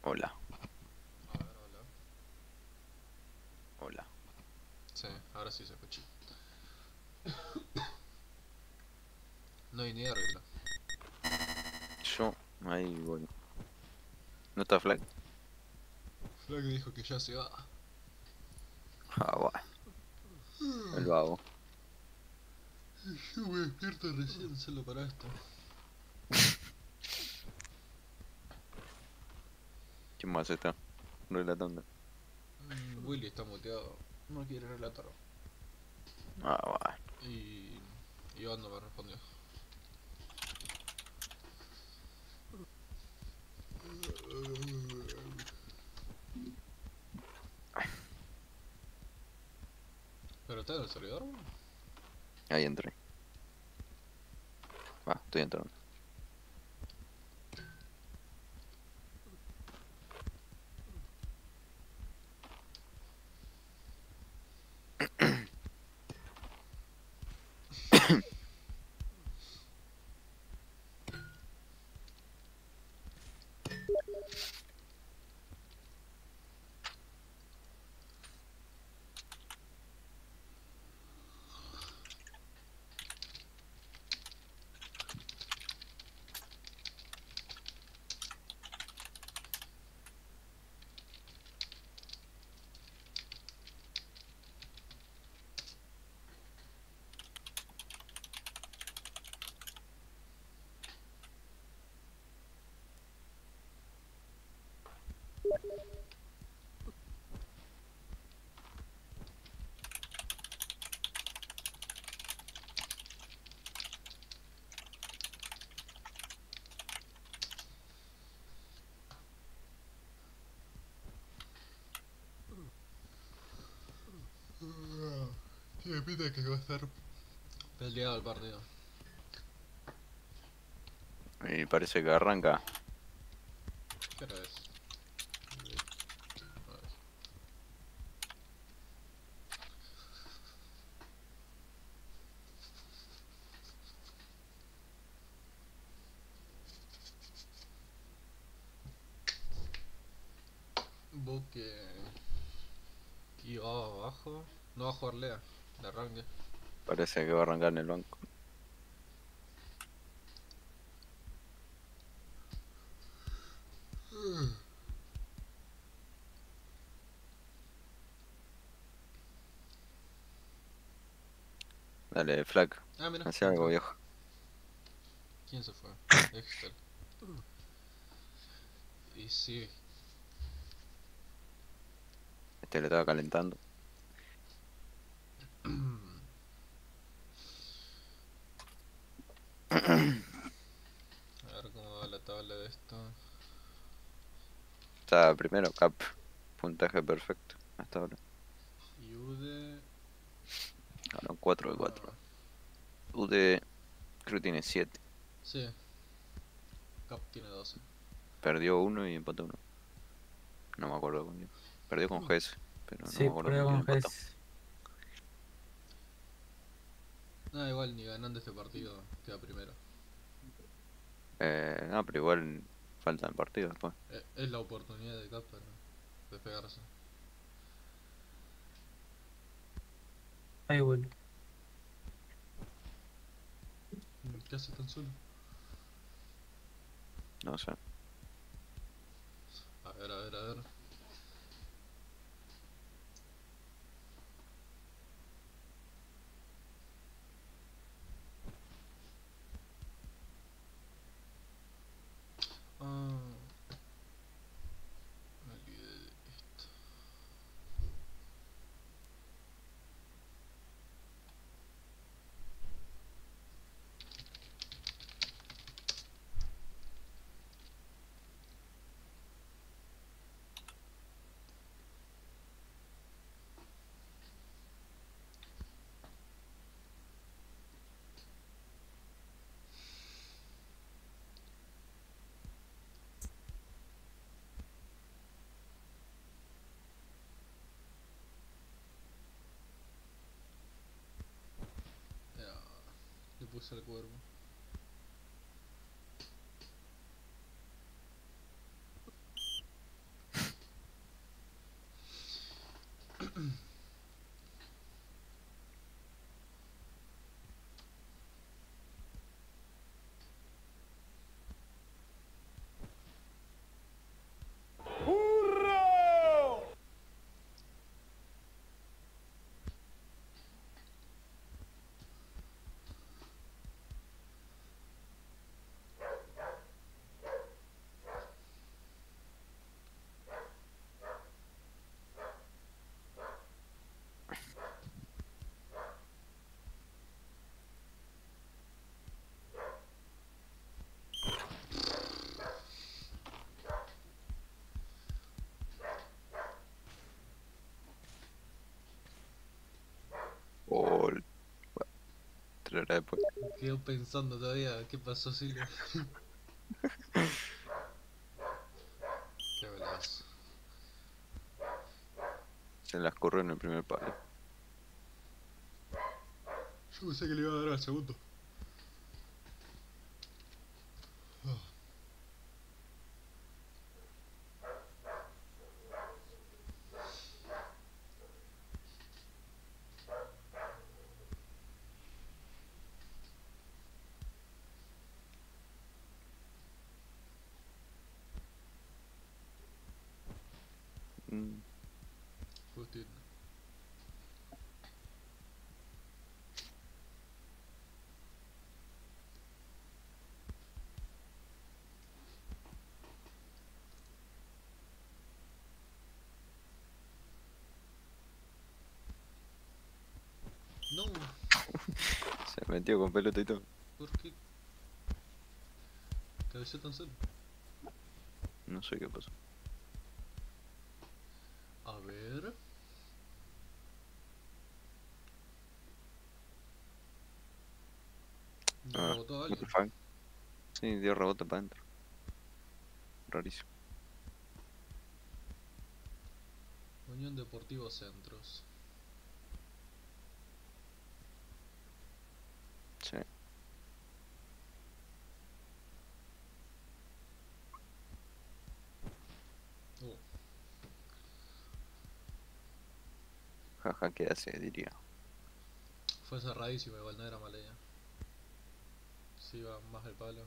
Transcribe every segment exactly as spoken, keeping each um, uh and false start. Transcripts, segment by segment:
Hola, A ver, hola. hola. Sí, ahora sí se escucha. No hay ni arreglo. Yo, ahí voy. ¿No está Flag? Flag dijo que ya se va. Ah, bueno, el vago. Yo me despierto recién solo para esto. ¿Quién más está? Relatando. Mm, Willy está muteado. No quiere relatar. Ah, bueno. Y... Iván no me respondió. ¿Pero está en el servidor? Ahí entré. Va, estoy entrando. Tiene pinta que va a estar peleado el partido. Y parece que arranca. ¿Qué hora es? A ver. Vos que... iba abajo. No va a jugar Lea. De arranque. Parece que va a arrancar en el banco. Dale, Flag. Ah, mira, Hace algo, entró. viejo. ¿Quién se fue? Excel. Y sí. Este le estaba calentando. A ver cómo va la tabla de esto. Está primero, Cap. Puntaje perfecto. Hasta ahora. Y Ude... Ganó cuatro de cuatro. ah, U D creo que tiene siete. sí, Cap tiene doce. Perdió uno y empató uno. No me acuerdo con quién. Perdió con G S, pero no me Sí, acuerdo prueba con quién con empató. Gess. Nada, igual ni ganando este partido queda primero. Eh, no, pero igual faltan partidos después. Eh, es la oportunidad de Cap para despegarse. Ahí vuelvo. ¿Qué hace tan solo? No sé. A ver, a ver, a ver. Ah, me olvidé de esto. Ya, le puse el cuervo. era después. Quedo pensando todavía, ¿qué pasó, Silvia? Qué golazo. Se las corrió en el primer palo. Yo pensé que le iba a dar al segundo. Mm, Justito. No, Se metió con pelota y todo. ¿por qué cabecé tan solo? No sé qué pasó. A ver. ¿Le Ah, rebotó a what the alguien? fuck. Sí, dio rebote para adentro. Rarísimo. Unión Deportivo Centros. Sí. Uh, Jaja, ¿qué hace? Diría. fue cerradísimo, igual no era mala idea. Si iba más al palo.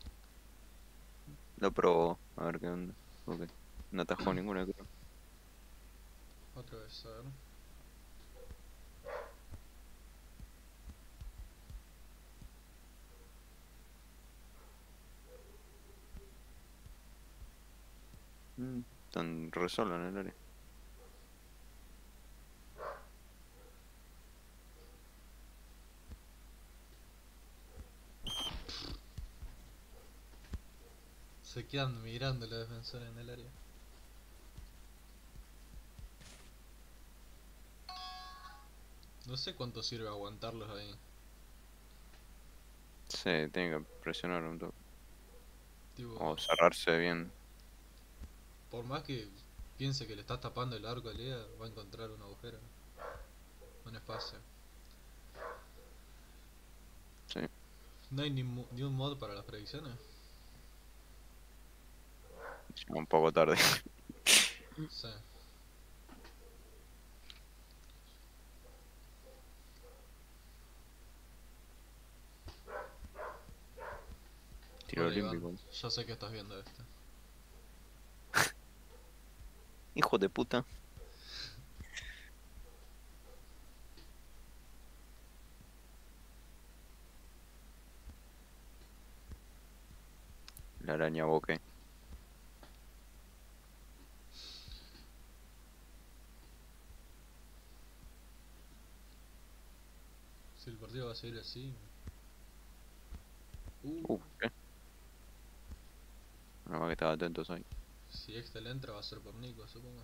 Lo probó. A ver qué onda. Ok. No atajó ninguna, creo. Otra vez, a ver. Mm, están re solo en el área. Se quedan mirando los defensores en el área. No sé cuánto sirve aguantarlos ahí. Sí, tiene que presionar un toque. Tipo, O cerrarse bien. por más que piense que le estás tapando el arco a Lea, va a encontrar un agujero. Un espacio. Sí. No hay ni, mu- ni un mod para las predicciones. Ya un poco tarde. Sí. Tiro Hola Iván, olímpico. yo sé que estás viendo esto. Hijo de puta. La araña boque. Si el partido va a seguir así. Uh, Uf, ¿qué? Nada más que estaba atentos ahí. si Excel entra va a ser por Nico, supongo.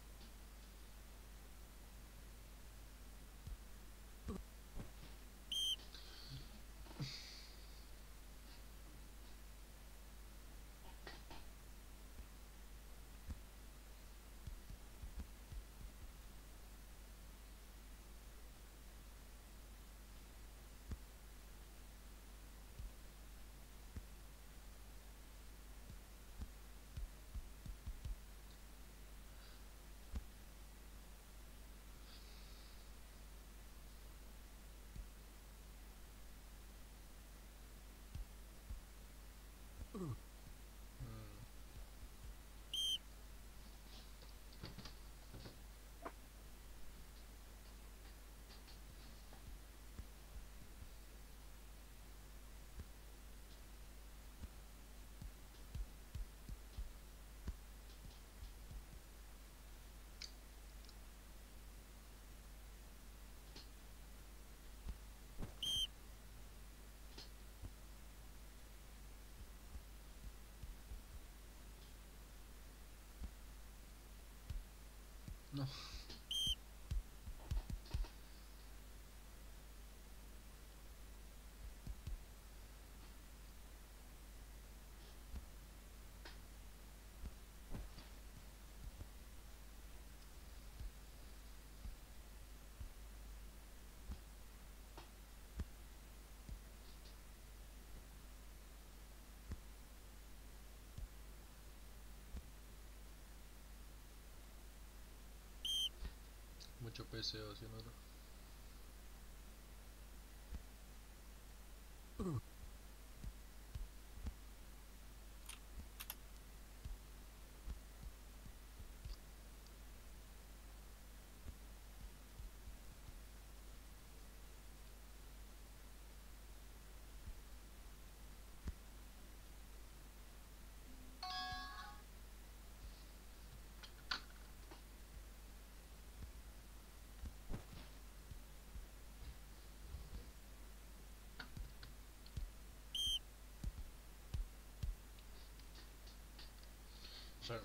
Mm. No. Mucho P C o haciéndolo. Claro.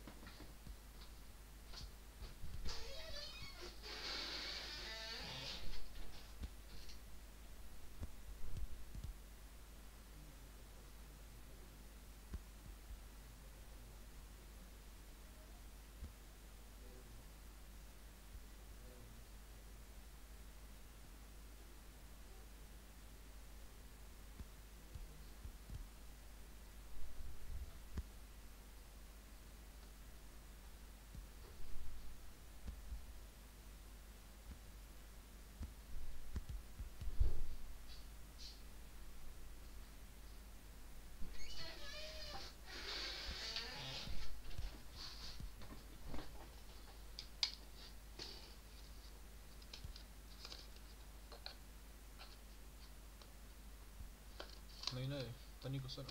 No hay nadie, está Nico solo.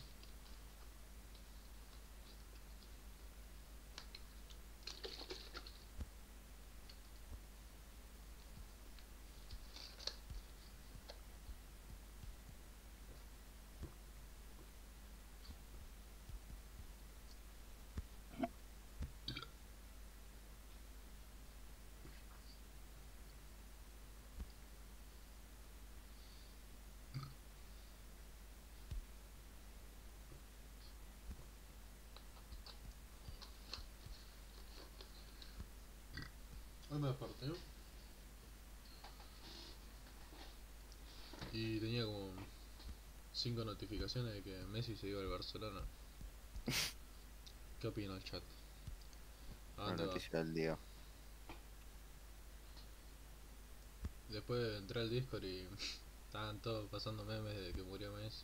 Hoy me desperté y tenía como cinco notificaciones de que Messi se iba al Barcelona. ¿Qué opina el chat? ¿A La dónde va? noticia del día. Después entré al Discord y estaban todos pasando memes de que murió Messi.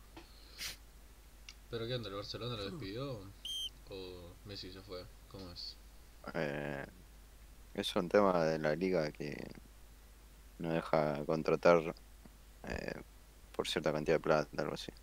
¿Pero qué onda? ¿El Barcelona lo despidió? ¿O Messi se fue? ¿Cómo es? Eh, es un tema de la liga que no deja contratar eh, por cierta cantidad de plata, algo así.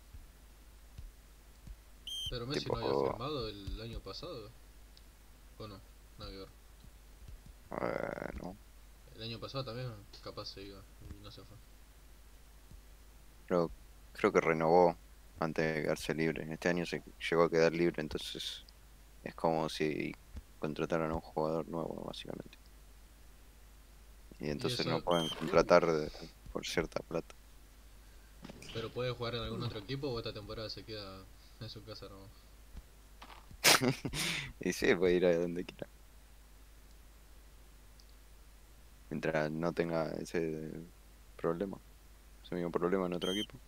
¿Pero Messi Tipo, no había firmado el año pasado? ¿O no? Nada que ver. eh, no, El año pasado también capaz se iba y no se fue. creo, creo que renovó antes de quedarse libre. Este año se llegó a quedar libre, entonces es como si contrataran a un jugador nuevo, básicamente. Y Y entonces no eso, pueden contratar de- por cierta plata. ¿pero puede jugar en algún otro equipo o esta temporada se queda en su casa nomás? Y sí, puede ir a donde quiera. Mientras no tenga ese problema, ese mismo problema en otro equipo.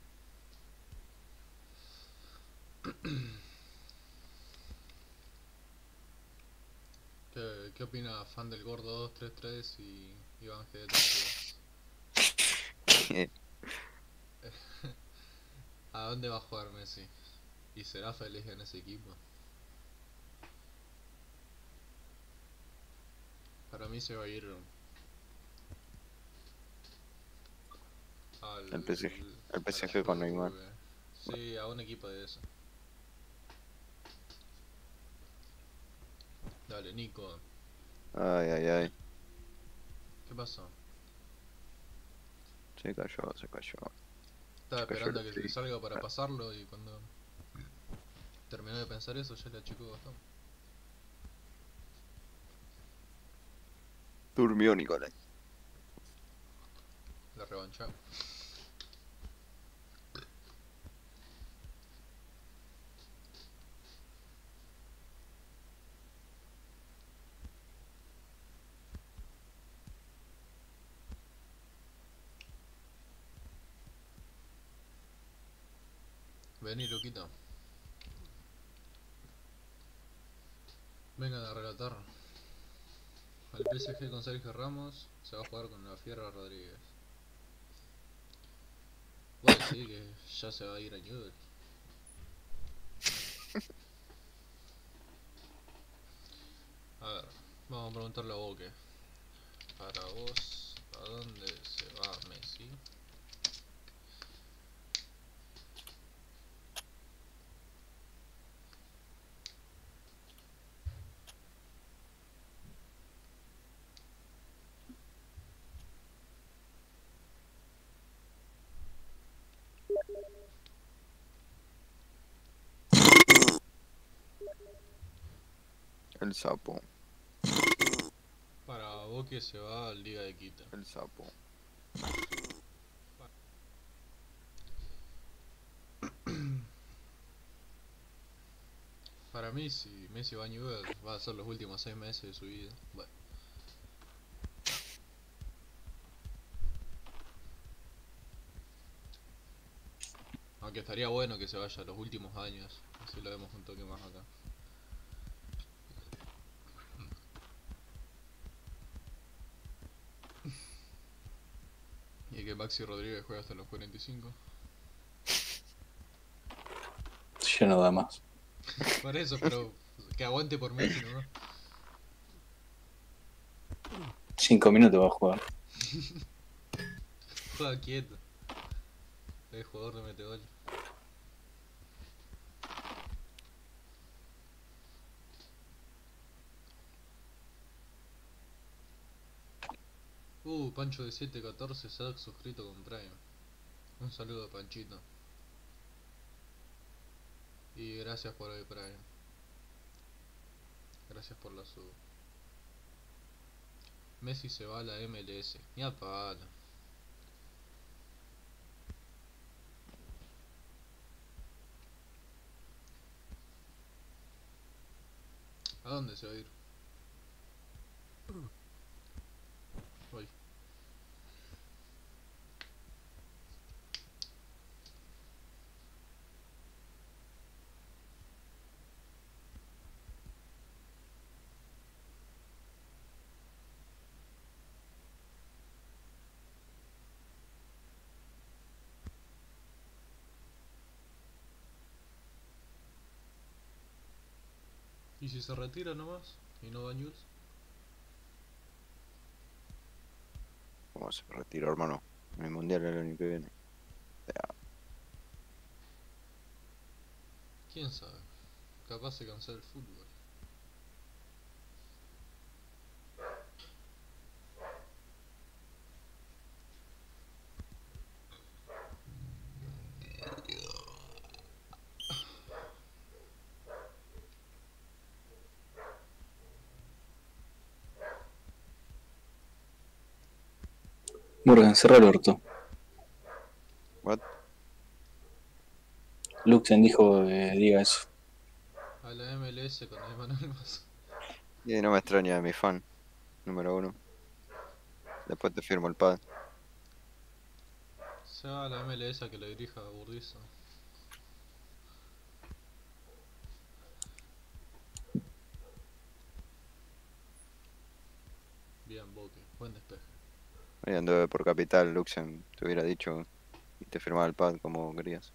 ¿Qué, qué opina fan del Gordo dos tres tres y Iván G treinta y dos? ¿A dónde va a jugar Messi? ¿Y será feliz en ese equipo? Para mí se va a ir al, El P S G, el a la P S G con Neymar. Juve. Sí, a un equipo de eso. Dale, Nico. Ay, ay, ay. ¿Qué pasó? Se cayó, se cayó. Estaba Se cayó el esperando a que se stream. salga para pasarlo y cuando terminó de pensar eso ya le achicó bastante. Durmió Nicolás. La revancha. Vení, loquito. Vengan a relatar. Al P S G con Sergio Ramos se va a jugar con la Fiera Rodríguez. Voy a decir que ya se va a ir a Newell. A ver, vamos a preguntarle a Boque. Para vos, ¿a dónde se va Messi? El sapo, Para Boque se va a Liga de Quito. el sapo. Para mí, si Messi va a Newell, va a ser los últimos seis meses de su vida. Bueno, aunque estaría bueno que se vaya los últimos años. Así lo vemos un toque más acá. Y que Maxi Rodríguez juega hasta los cuarenta y cinco. Ya no da más. Por eso, pero que aguante por Messi nomás. Cinco minutos va a jugar. Juega quieto. Es jugador de mete gol. Uh, Pancho de siete catorce se ha suscrito con Prime. Un saludo a Panchito. Y gracias por el Prime. Gracias por la sub. Messi se va a la M L S. Ni a pala. ¿A dónde se va a ir? Voy. ¿Y si se retira nomás? ¿Y no va a News? ¿Cómo se retiró, hermano? En el mundial el año que viene. ¿Quién sabe? Capaz se cansó el fútbol. Morgan, cerra el orto. What? Luxen dijo que diga eso. A la M L S con el Manuel Mazo. Y no me extraña a mi fan, número uno. Después te firmo el pad. Se va a la M L S a que lo dirija a Burdizo. Bien, Boque. Buen despeje. Ahí anduve por Capital, Luxem, te hubiera dicho y te firmaba el pad como querías.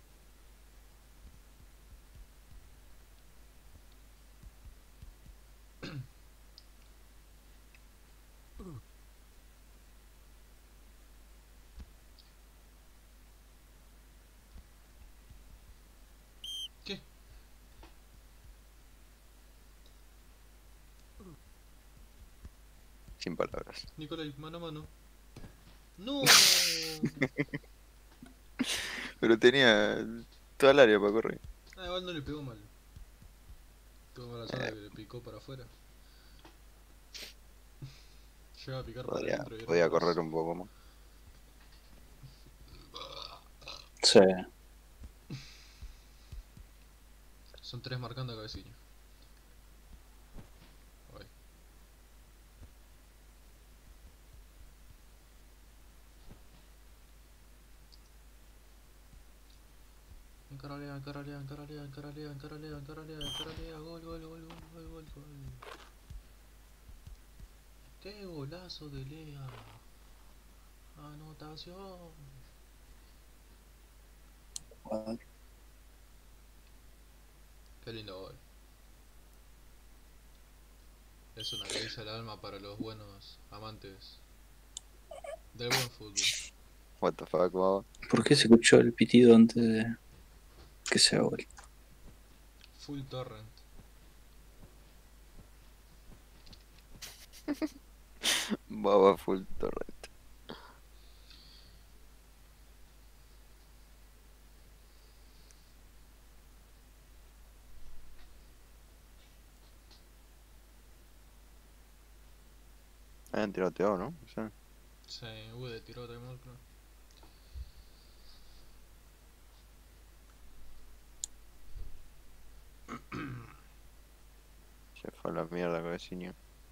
¿Qué? Sin palabras. Nicolai, mano a mano. ¡No! Pero tenía toda el área para correr. Ah, igual no le pegó mal. Tuvo mala suerte que le picó para afuera. Llega a picar para Podría, adentro y era podía golazo. correr un poco más. Sí. Son tres marcando a cabecilla. Ay. Encaralea, encaralea, encaralea, encaralea, encaralea, encaralea, encaralea, gol, gol, gol, gol, gol, gol, gol. ¡Qué golazo de Lea! Anotación. Jugador. Qué lindo gol. Es una caricia al alma para los buenos amantes del buen fútbol. What the fuck, baba. ¿Por qué se escuchó el pitido antes de que sea gol? Full torrent. Baba full torrent. Han tiroteado, ¿no? O sea, Sí, hubo de tiro de creo. se fue a la mierda con vecino.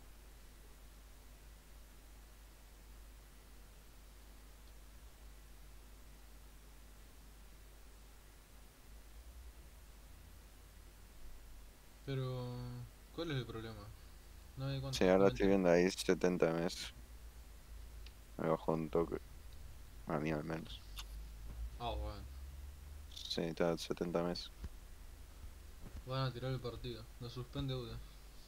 Pero, ¿cuál es el problema? No hay cuánto. Sí, ahora estoy viendo ahí setenta meses. Me bajó un toque. A mí al menos. Ah, bueno. Sí, está a setenta meses. Van a tirar el partido. Lo suspende Uda.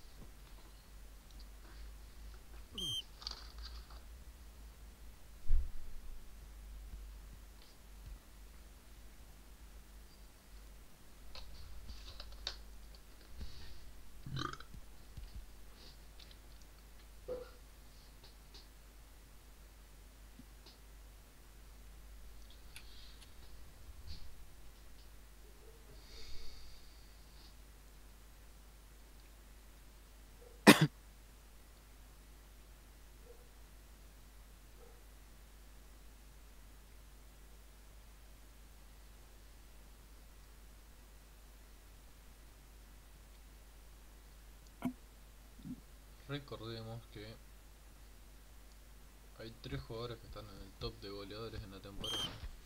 Recordemos que hay tres jugadores que están en el top de goleadores en la temporada.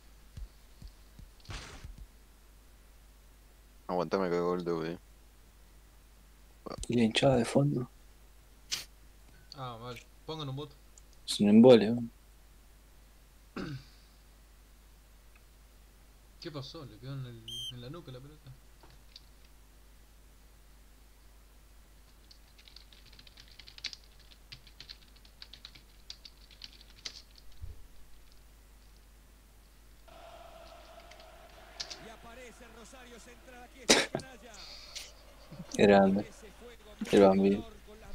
Aguantame que gol de U D. Y la hinchada de fondo. Ah, mal. Pongan un bot. Es un embole, ¿no? ¿Qué pasó? Le quedó en, el, en la nuca la pelota. Grande. El Bambi.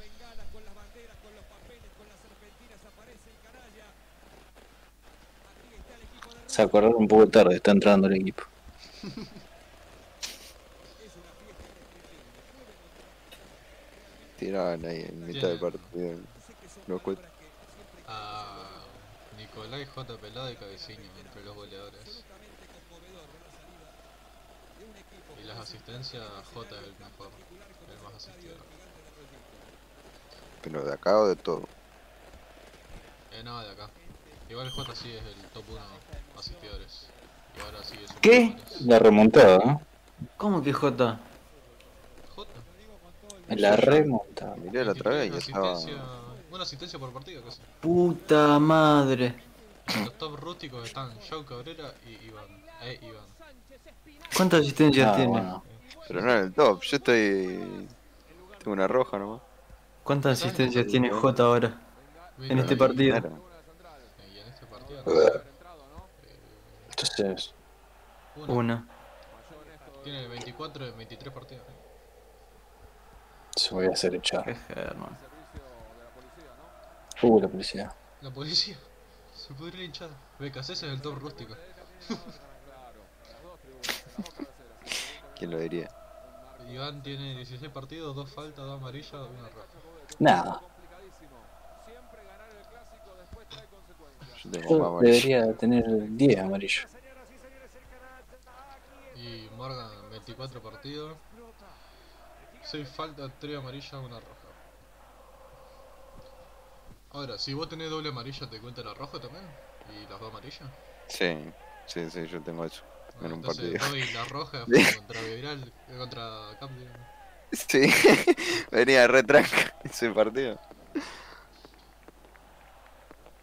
Se acordaron un poco tarde, está entrando el equipo. Tiraban ahí en mitad del partido. Lo cual. A Nicolai J. Pelado y Cabeciño entre los goleadores. Y las asistencias, J es el mejor, el más asistido. Pero de acá o de todo. Eh, no, de acá. Igual J sí es el top uno asistidores. Y ahora sí es un ¿Qué? La remontada, ¿no? ¿Cómo que J? J. La remontada. Miré la otra vez y estaba. asistencia, una asistencia por partido casi. Puta madre. Los top rústicos están Joe Cabrera y Iván. Eh, Iván. ¿Cuántas asistencias Ah, tiene? bueno. Pero no en el top, yo estoy. Tengo una roja nomás. ¿Cuántas asistencias tiene J ahora? En este Y- partido. Claro. Y en este partido no sé. Eh, Entonces, una. Una. Tiene veinticuatro de veintitrés partidos. se voy a hacer echar. Qué german. Uh, la policía. La policía. Se podría hinchar. Becas, ese es el top rústico. ¿Quién lo diría? Iván tiene dieciséis partidos, dos faltas, dos amarillas, una roja. Nada. Yo tengo Yo más amarillo. debería tener diez amarillos. Y Morgan, veinticuatro partidos, seis faltas, tres amarillas, una roja. Ahora, si vos tenés doble amarilla, ¿te cuenta la roja también? ¿Y las dos amarillas? Sí, sí, sí, yo tengo eso. En un Entonces, partido. vos y la roja fue contra Viral, contra Cap, digamos. Sí, venía retranca ese partido.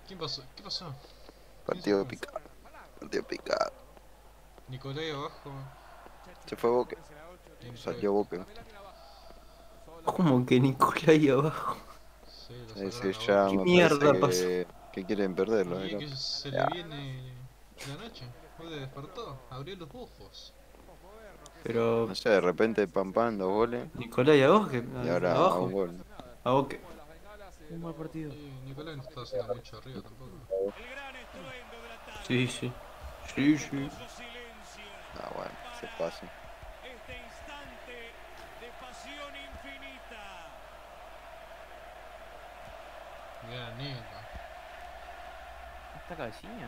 ¿Quién pasó? ¿Qué pasó? Partido picado. Partido picado. Nicolai abajo. Se fue Boque. Entró. Salió Boque. ¿Cómo que Nicolai abajo? Sí, lo Ese sacaron a ya Boca. ¿Qué me mierda parece pasó? que, que quieren perderlo. Y ¿eh? es que se Ya. le viene la noche. Hoy despertó, abrió los ojos. Pero... No sé, de repente pam pam, dos goles. Nicolai abajo, que... Y ahora abajo. un gol. ¿A Boque? Un mal partido. Y Nicolai no está haciendo mucho arriba tampoco. Sí, sí. Sí, sí. Ah, bueno, se pasa. Este instante de pasión infinita. Bien, Nico. ¿Esta cabecilla?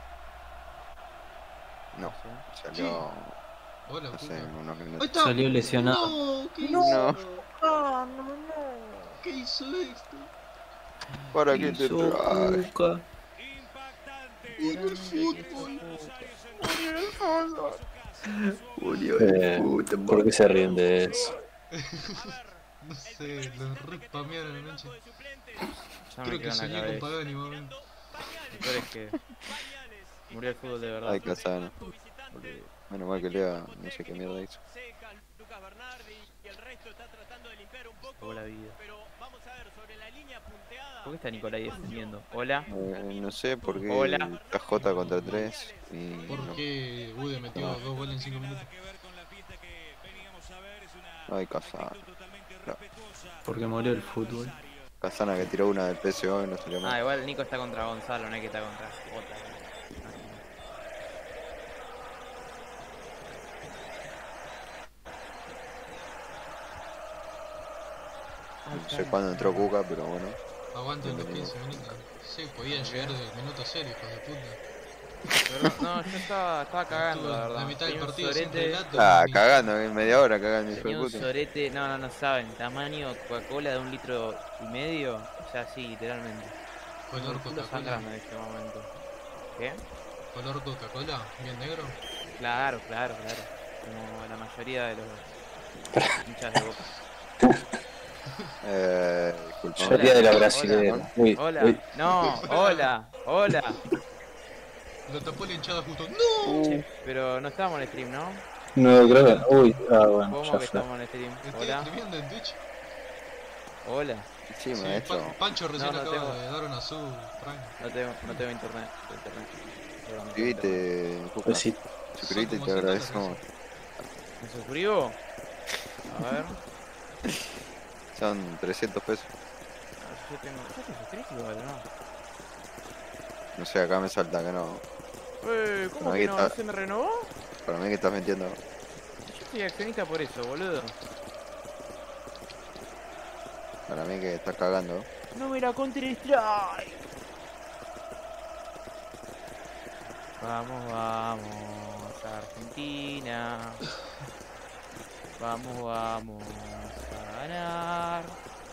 No, salió, Hola, no sé, puta. unos ¡Ahí minutos. está! Salió lesionado. No, ¿qué No. hizo? ¿Qué hizo esto? ¿Para qué te Hizo traje? Cuca. Impactante. Murió el fútbol. Murió el fútbol. Murió Eh, el fútbol. ¿Por qué se ríen de eso? No sé, los respamearon anoche. Ya me Creo que quedó en soñé la con cabeza. Pagani, mami. Lo peor es que murió el fútbol de verdad. Ay, Casano. Boludo. Menos mal que Lea, no sé qué mierda hizo. Acabó la vida. ¿Por qué está Nicolai defendiendo? Hola. Eh, no sé por qué Hola. está J contra tres y no. Porque Bude metió No. dos goles en cinco minutos. Ay, Casano. No. Porque murió el fútbol. Casana que tiró una del P S O y no salió Ah, mal. igual Nico está contra Gonzalo, no es que está contra Jota. No sé cuándo entró Cuca, pero bueno. Aguanten los quince minutos. Sí, podían llegar del minuto cero, hijos de puta. Pero no, yo estaba, estaba cagando, la Estuvo verdad. la mitad del Tenía un partido sin sorete, relato. Ah, ni- cagando, en media hora cagando, hijo de tenía un puta. sorete, no, no, no saben, tamaño Coca-Cola de un litro y medio, o sea, sí, literalmente. Color El culo Coca-Cola. sangrando en este momento. ¿Qué? Color Coca-Cola, bien negro. Claro, claro, claro. Como la mayoría de los hinchas de Boca. Eh, disculpa. Salía de la Hola. brasilera. Uy, Hola, uy. no, hola, hola. Lo tapó la hinchada justo. ¡No! Che, pero no estábamos en stream, ¿no? No, creo que. Uy, ah, bueno, ¿Cómo ya que fue. estamos en stream? Estoy Hola, escribiendo en Twitch. hola. Sí, Sí, maestro. Pa- Pancho recién No, no acaba tengo. de dar una sub, Frank. No tengo, no tengo internet. no tengo internet. Perdón, no tengo internet. Suscribite, Cuca. Pues sí. Suscribite y Son te como cien agradecemos. dólares. ¿Me suscribo? A ver. Son trescientos pesos. Ah, yo tengo. ¿Yo estoy suscrito igual, no? No sé, acá me salta que no. Eh, ¿cómo No, que ahí no? está. ¿No se me renovó? Para mí que estás mintiendo. Yo soy accionista por eso, boludo. Para mí que estás cagando. No me la Counter Strike. Vamos, vamos, Argentina. Vamos, vamos a ganar.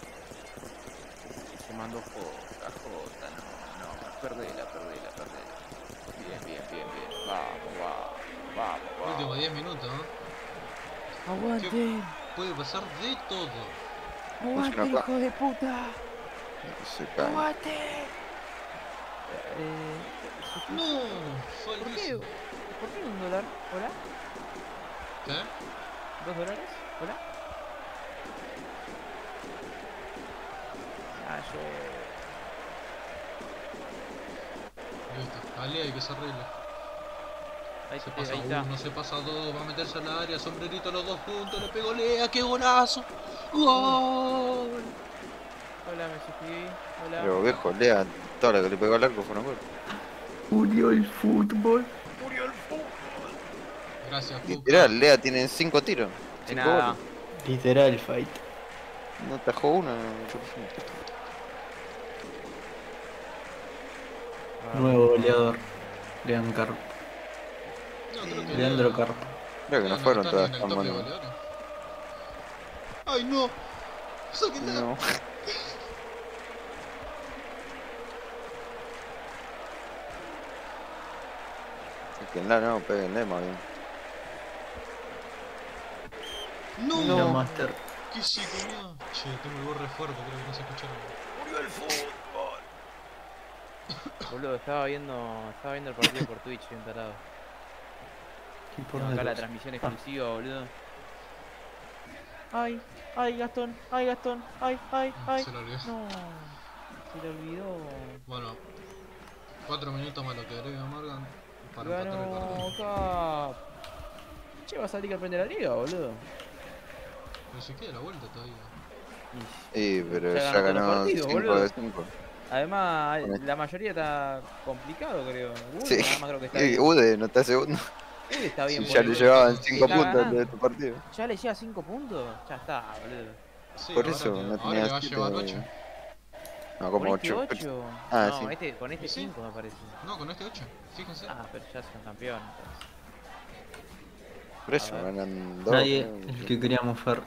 Se mandó Jota, Jota, no, no, perdela, perdela, perdela. Bien, bien, bien, bien. Vamos, vamos, vamos, vamos. Últimos diez minutos, ¿no? Aguante, Puede pasar de todo. aguante, acá. hijo de puta. Se cae. Aguante. Eh, No, fue el ¿Por qué? Rizzo. ¿Por qué un dólar? ¿Hola? ¿Qué? ¿Dos dólares? ¿Hola? Ah, yo... Listo, Ale hay que se arregle. Ahí, Se eh, pasa ahí está. uno, se pasa dos, va a meterse al área, sombrerito los dos juntos, le pegó Lea, qué golazo. ¡Gol! Hola, me suscribí. Hola. Pero viejo, Lea, toda la que le pegó al arco fue una gol. Murió el fútbol. Gracias, Cuca. Literal, Lea tiene cinco tiros. De Cinco nada. goles. Literal fight. No atajó una. yo qué sé. Nuevo goleador. Leandro Carp. No, creo que Leandro Lea- Carp. Creo que no Lea fueron está todas ni en tan el top de buenas. goleadores. ¡Ay, no! ¡Sáquenla! No. Sáquenla, no, péguenle más bien. ¡No! No, Master. ¿Qué se comió? Che, tengo el gorre fuerte, creo que no se escucharon. ¡Murió el fútbol! Boludo, estaba viendo, estaba viendo el partido por Twitch, bien tarado. ¿Qué Tengo importa? acá la transmisión exclusiva, boludo. Ay, ay, Gastón, ay, Gastón, ay, ay, ay. Se lo olvidó. No, se le olvidó. Bueno, cuatro minutos más lo que agrega Morgan para empatar el Ganó partido. Cap. Che, va a salir campeón de la liga, boludo. Pero se queda la vuelta todavía. Sí, pero Ya ya ganó todos los ganó partidos, cinco boludo. de cinco. Además, Con esto. la mayoría está complicado, creo. Uno Sí. nada más creo que está Y bien. Ude no está segundo. Uy, está bien, Si ya le boludo. llevaban Sí, cinco está puntos ganando. de este partido. ¿Ya le lleva cinco puntos? Ya está, boludo. Sí, Por ahora eso te- no ahora tenía le va a siete. llevar ocho. No, ¿Con como este ocho. ocho? Ah, no, sí. este, con este ¿Y sí? cinco me parece. No, con este ocho, fíjense. Ah, pero ya son campeones. Por eso A ver. ganan dos. Nadie, creo. el que quería mofar.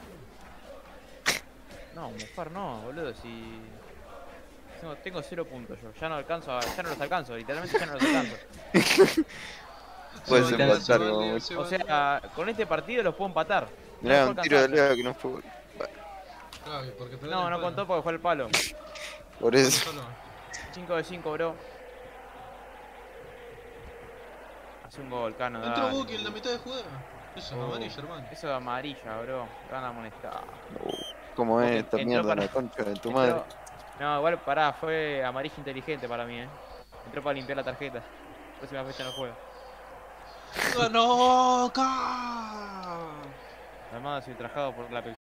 No, Mufar no, boludo, si... Tengo, tengo cero puntos yo, ya no alcanzo, a- ya no los alcanzo, literalmente ya no los alcanzo. Puedes Se empatar, se como vale, mucho. se O vale. sea, con este partido los puedo empatar. No Mirá, los un puedo tiro de alcanzar. Lea que no fue gol. Claro, porque te dan No, el no palo. contó porque fue el palo. Por eso. Solo. cinco de cinco, bro. Hace un gol, Cano, Entró dale. Buki en la mitad de jugada. Eso es Oh. amarilla, hermano. Eso de amarilla, bro. Gana amonestada. ¿Cómo Porque es esta entró mierda para- la concha de tu Entró- madre? No, igual pará, fue amarilla inteligente para mí, eh. Entró para limpiar la tarjeta. Próxima fecha no juega. ¡Ganó! ¡Ca! Además soy trajado por la